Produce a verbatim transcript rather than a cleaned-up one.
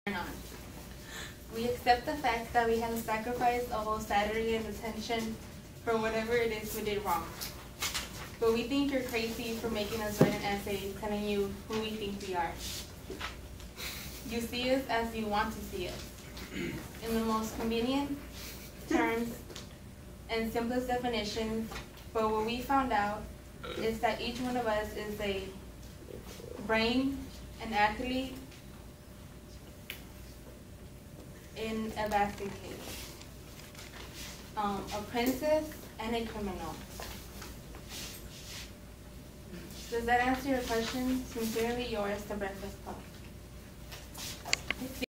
on. We accept the fact that we had to sacrifice a whole Saturday in detention for whatever it is we did wrong. But we think you're crazy for making us write an essay telling you who we think we are. You see us as you want to see us, in the most convenient terms and simplest definitions, but what we found out is that each one of us is a brain, an athlete, in a basket case, um, a princess, and a criminal. Does that answer your question? Sincerely yours, The Breakfast Club.